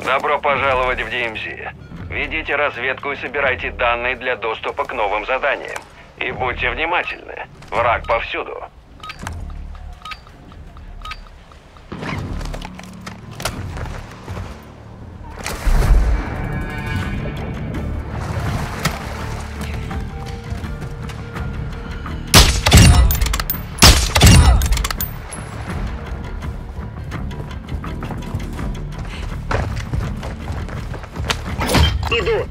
Добро пожаловать в ДМЗ. Ведите разведку и собирайте данные для доступа к новым заданиям. И будьте внимательны. Враг повсюду. Иду.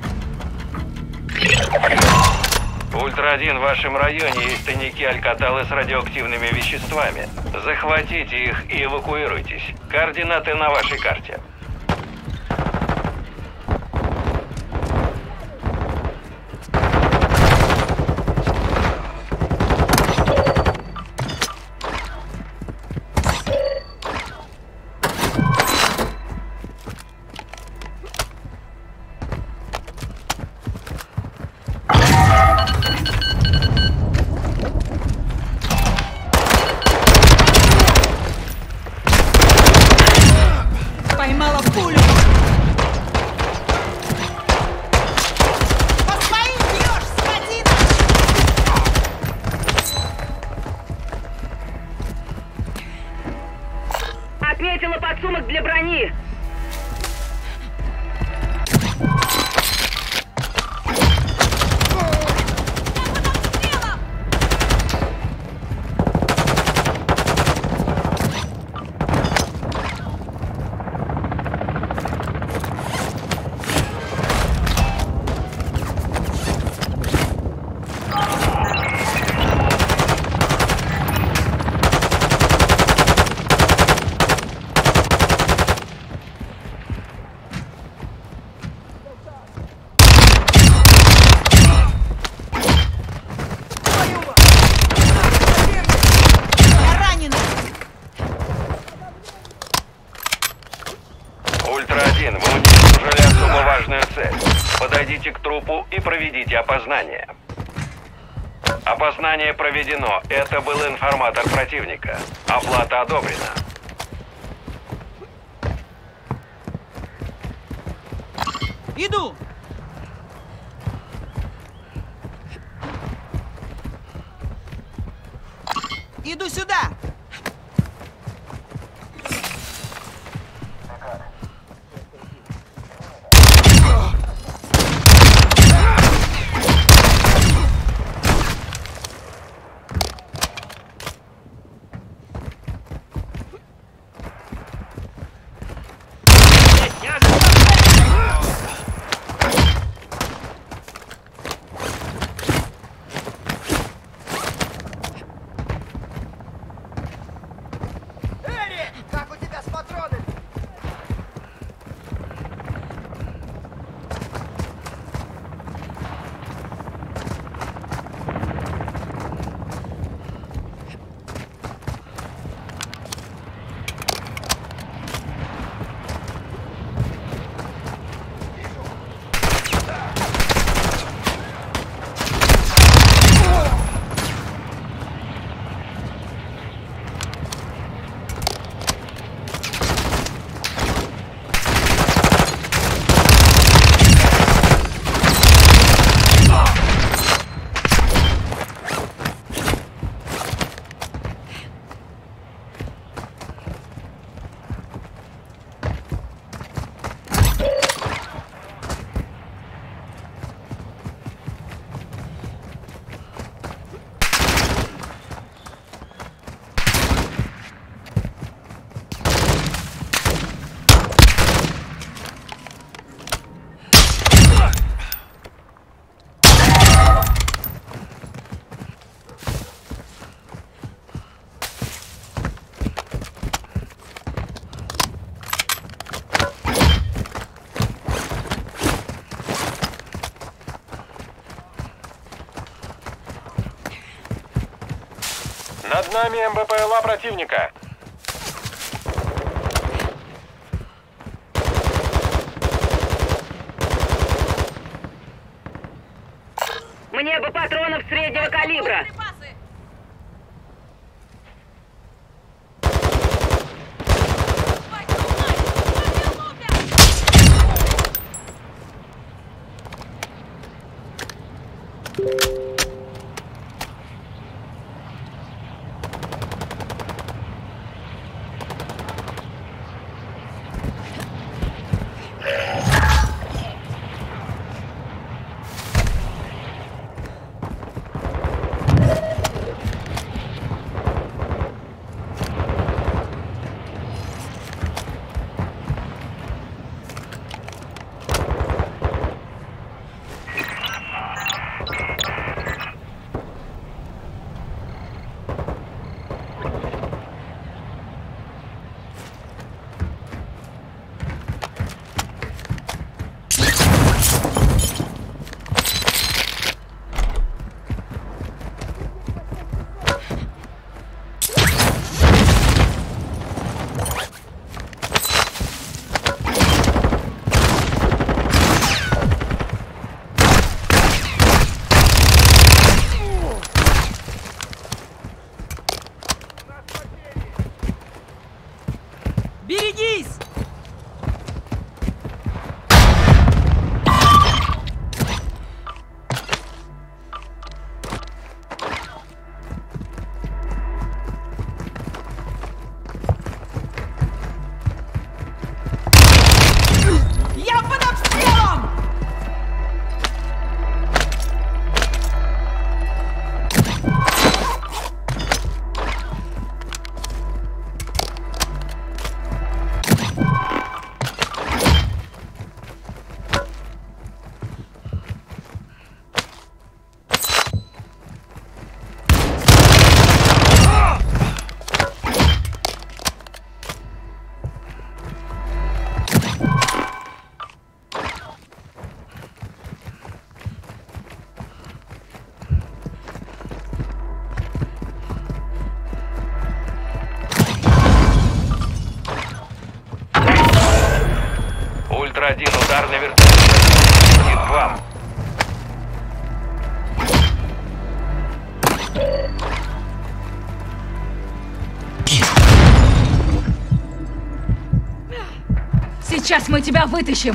Ультра-1, в вашем районе есть тайники Алькаталы с радиоактивными веществами. Захватите их и эвакуируйтесь. Координаты на вашей карте. Поймала пулю! По своим бьешь, скотина! Отметила подсумок для брони. Ультра-1, вы уничтожили особо важную цель. Подойдите к трупу и проведите опознание. Опознание проведено. Это был информатор противника. Оплата одобрена. Иду! Иду сюда! Как у тебя с патронами? Над нами МБПЛА противника. Мне бы патронов среднего калибра. Берегись! Я под обстрелом! Ультра-1, ударный вертолет летит к вам. Сейчас мы тебя вытащим.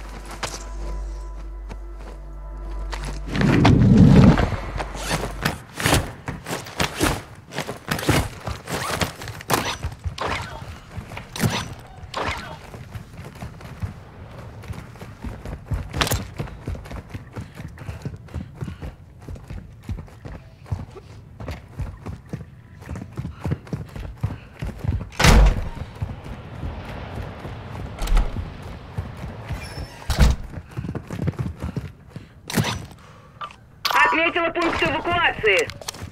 Отметила пункт эвакуации.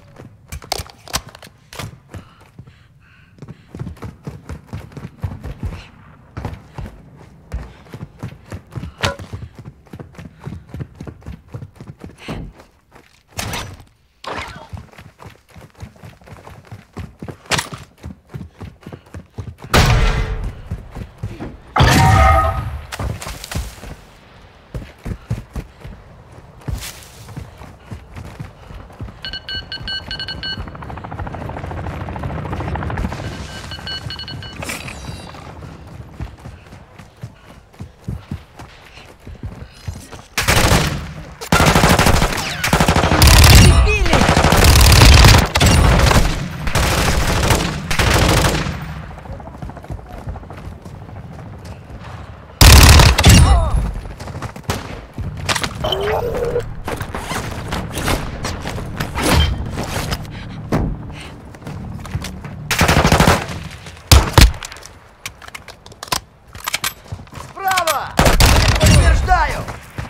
Справа! Подтверждаю!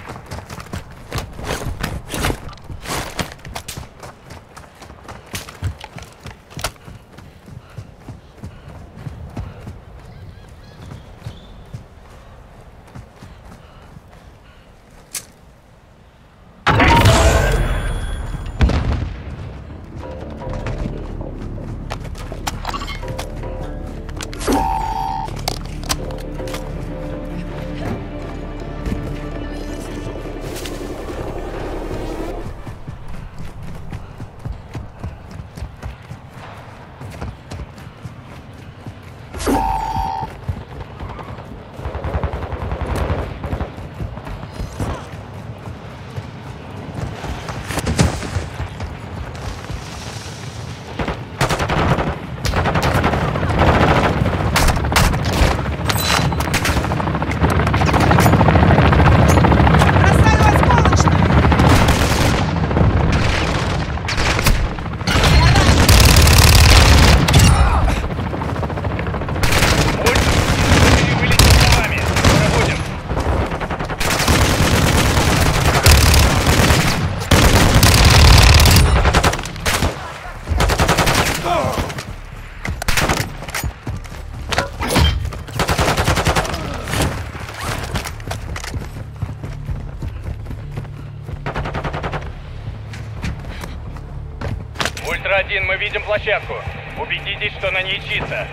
Ультра-1, мы видим площадку. Убедитесь, что на ней чисто.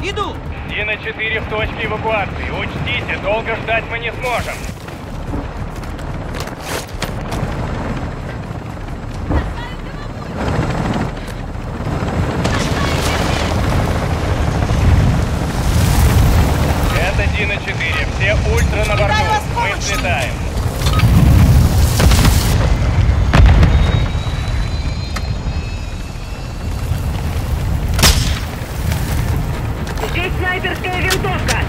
Иду! Дина-4 в точке эвакуации. Учтите, долго ждать мы не сможем. Это Дина-4. Все ультра на борту. вас Мы помощь! взлетаем. Здесь снайперская винтовка.